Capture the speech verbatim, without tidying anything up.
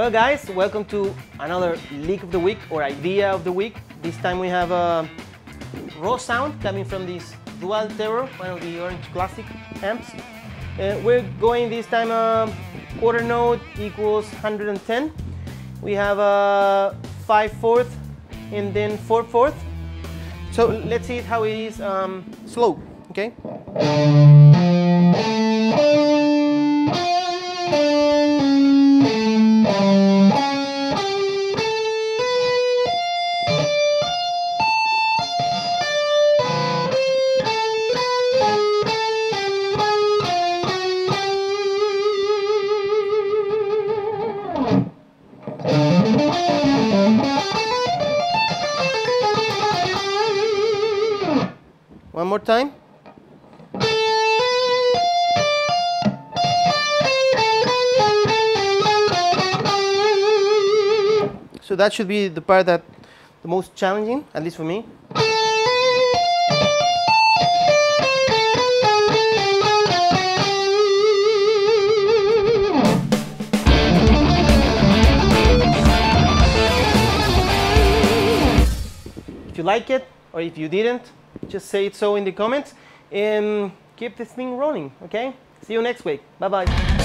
Well guys, welcome to another lick of the week or idea of the week. This time we have a raw sound coming from this Dual Terror, one of the Orange Classic amps. Uh, we're going this time a quarter note equals one hundred ten. We have a five fourth and then four fourth. So let's see how it is um, slow, okay? One more time. So that should be the part that the most challenging, at least for me. If you like it or if you didn't, just say it so in the comments and keep this thing rolling, okay? See you next week. Bye-bye.